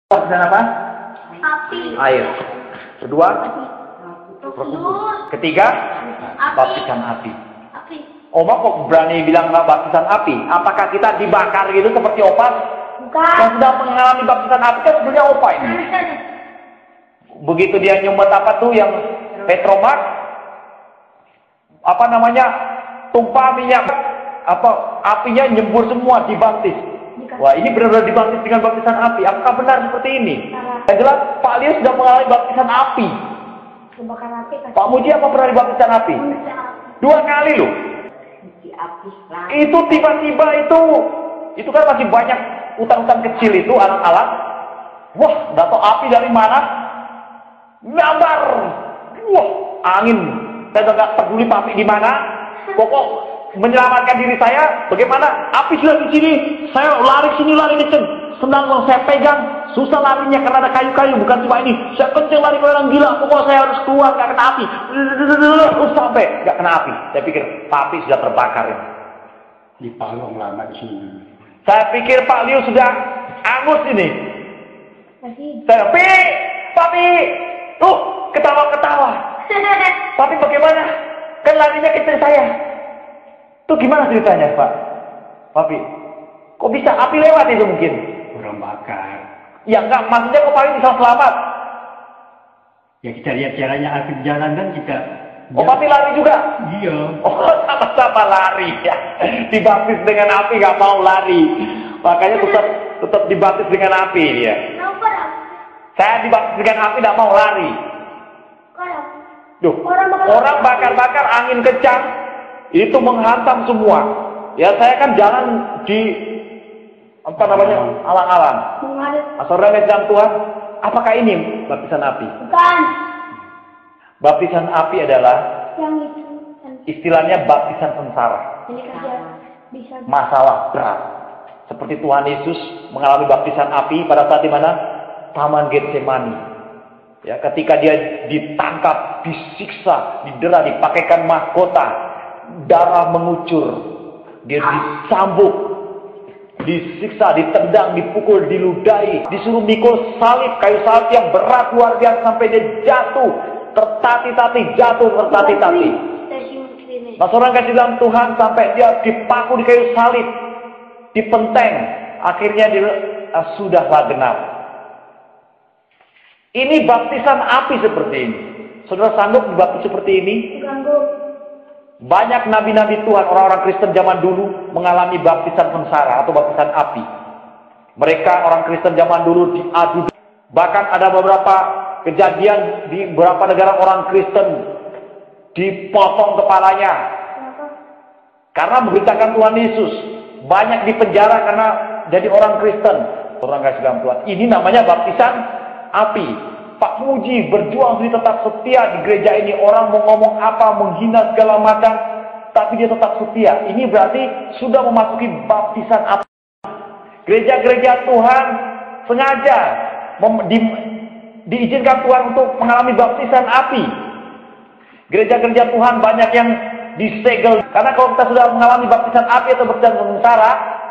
Baptisan apa? Api. Air. Kedua, Terus. ketiga, Api. baptisan api. Api. Oma kok berani bilang nggak baptisan api? Apakah kita dibakar gitu seperti opa? Bukan. Yang sudah mengalami baptisan api kan sebenarnya opa ini. Begitu dia nyumbet apa tuh yang Petromak, apa namanya, tumpah minyak, apa apinya nyembur semua, dibaptis. Wah, ini benar-benar dibaptis dengan baptisan api. Apakah benar seperti ini? Yang jelas Pak Leo sudah mengalami baptisan api. Kebakar api. Pak Muji apa pernah dibaptisan api? 2 kali loh. Itu tiba-tiba itu kan masih banyak hutan-hutan kecil itu, anak-anak. Wah, nggak tahu api dari mana. Nyambar. Wah, angin. Saya nggak peduli api di mana. Pokok menyelamatkan diri saya. Bagaimana? Api sudah di sini. Saya lari sini, lari kenceng. Senang kalau saya pegang. Susah larinya karena ada kayu-kayu. Bukan cuma ini. Saya kenceng lari kayak orang gila. Pokoknya saya harus keluar, nggak kena api. Sampai nggak kena api. Saya pikir api sudah terbakar ini. Di Palong lama di sini. Saya pikir Pak Leo sudah angus ini. Saya, Papi, tuh ketawa-ketawa. Tapi bagaimana? Kan larinya ke istri saya. Tuh gimana ceritanya, Pak? Papi, kok bisa api lewat itu mungkin? Orang bakar. Ya enggak, maksudnya kok Papi bisa selamat? Ya kita lihat caranya api jalan kan kita. Oh, Papi lari juga? Iya. Oh, sama-sama lari ya. Dibaptis dengan api nggak mau lari. Makanya tetap dibaptis dengan api dia. Saya dibaptis dengan api nggak mau lari. Duh, orang bakar-bakar angin kencang itu menghantam semua. Ya saya kan jalan di apa namanya alang-alang. Saudara dalam Tuhan, apakah ini baptisan api? Bukan. Baptisan api adalah Yang itu. istilahnya baptisan sengsara. Ini kerja bisa. Masalah berat. Seperti Tuhan Yesus mengalami baptisan api pada saat di mana? Taman Getsemani. Ya, ketika dia ditangkap, disiksa, didera, dipakaikan mahkota, darah mengucur, dia dicambuk, disiksa, ditendang, dipukul, diludahi, disuruh mikul salib, kayu salib yang berat luar biasa sampai dia jatuh, tertati-tati, jatuh tertati-tati. Nah, seorang kasih dalam Tuhan sampai dia dipaku di kayu salib, dipenteng, akhirnya dia sudahlah genap. Ini baptisan api seperti ini. Saudara sanggup dibaptis seperti ini? Banyak nabi-nabi Tuhan, orang-orang Kristen zaman dulu mengalami baptisan sengsara atau baptisan api. Mereka orang Kristen zaman dulu diadu. Bahkan ada beberapa kejadian di beberapa negara orang Kristen dipotong kepalanya karena memberitakan Tuhan Yesus. Banyak dipenjara karena jadi orang Kristen. Orang kasih dalam Tuhan. Ini namanya baptisan api. Pak Muji berjuang sendiri tetap setia di gereja ini. Orang mau ngomong apa, menghina segala macam, tapi dia tetap setia. Ini berarti sudah memasuki baptisan api. Gereja-gereja Tuhan sengaja diizinkan Tuhan untuk mengalami baptisan api. Gereja-gereja Tuhan banyak yang disegel. Karena kalau kita sudah mengalami baptisan api atau baptisan sengsara,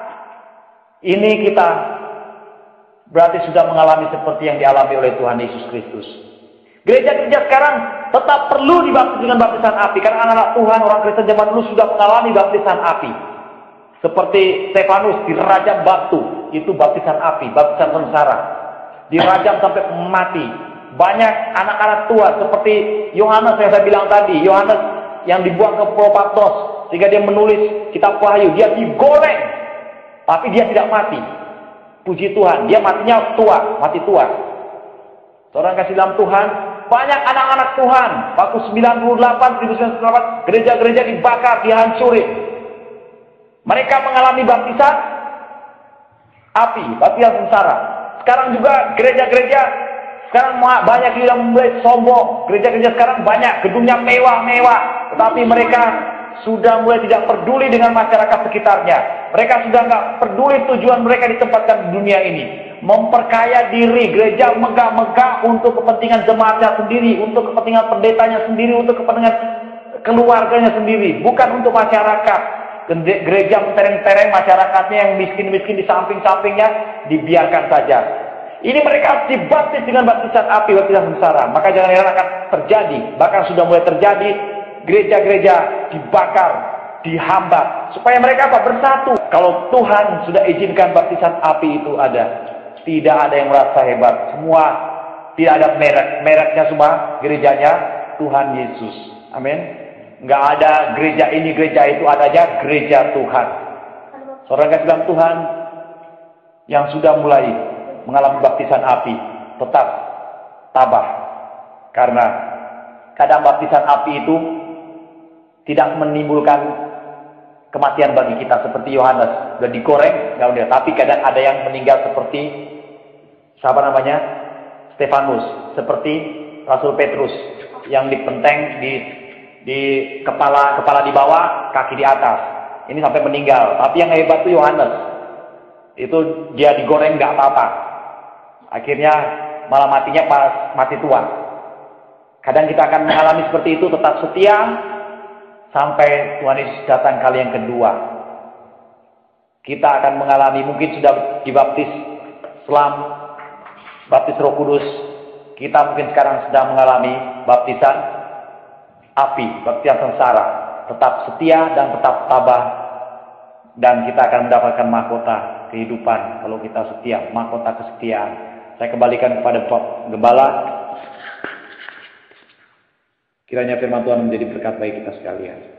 ini kita berarti sudah mengalami seperti yang dialami oleh Tuhan Yesus Kristus. Gereja-gereja sekarang tetap perlu dibaptis dengan baptisan api. Karena anak-anak Tuhan, orang Kristen zaman dulu sudah mengalami baptisan api. Seperti Stefanus dirajam batu, itu baptisan api, baptisan sengsara. Dirajam sampai mati. Banyak anak-anak tua seperti Yohanes yang saya bilang tadi. Yohanes yang dibuang ke Pulau Patmos sehingga dia menulis kitab Wahyu. Dia digoreng, tapi dia tidak mati. Puji Tuhan, dia matinya tua, mati tua. Seorang kasih dalam Tuhan, banyak anak-anak Tuhan. Waktu 98, 1998, gereja-gereja dibakar, dihancurin. Mereka mengalami baptisan api, baptisan sengsara. Sekarang juga gereja-gereja, sekarang banyak yang mulai sombong. Gereja-gereja sekarang banyak, gedungnya mewah-mewah. Tetapi mereka sudah mulai tidak peduli dengan masyarakat sekitarnya. Mereka sudah nggak peduli tujuan mereka ditempatkan di dunia ini. Memperkaya diri, gereja megah-megah untuk kepentingan jemaatnya sendiri, untuk kepentingan pendetanya sendiri, untuk kepentingan keluarganya sendiri, bukan untuk masyarakat. Gereja mentereng-tereng masyarakatnya yang miskin-miskin di samping-sampingnya dibiarkan saja. Ini mereka harus dibaptis dengan baptisan api, baptisan sengsara. Maka jangan heran akan terjadi, bahkan sudah mulai terjadi, gereja-gereja dibakar, dihambat, supaya mereka apa? Bersatu. Kalau Tuhan sudah izinkan baptisan api itu ada, tidak ada yang merasa hebat. Semua, tidak ada mereknya semua, gerejanya Tuhan Yesus. Amin. Nggak ada gereja ini, gereja itu, adanya gereja Tuhan. Saudara kasih dalam Tuhan yang sudah mulai mengalami baptisan api, tetap tabah. Karena kadang baptisan api itu tidak menimbulkan kematian bagi kita seperti Yohanes, sudah digoreng, nggak udah. Tapi kadang ada yang meninggal seperti siapa namanya? Stefanus, seperti Rasul Petrus yang dipenteng di kepala di bawah, kaki di atas. Ini sampai meninggal. Tapi yang hebat itu Yohanes. Itu dia digoreng nggak apa-apa. Akhirnya malah matinya pas mati tua. Kadang kita akan mengalami seperti itu, tetap setia sampai Tuhan Yesus datang kali yang kedua. Kita akan mengalami, mungkin sudah dibaptis selam, baptis Roh Kudus. Kita mungkin sekarang sedang mengalami baptisan api, baptisan sengsara. Tetap setia dan tetap tabah, dan kita akan mendapatkan mahkota kehidupan kalau kita setia, mahkota kesetiaan. Saya kembalikan kepada Pak Gembala. Kiranya firman Tuhan menjadi berkat bagi kita sekalian.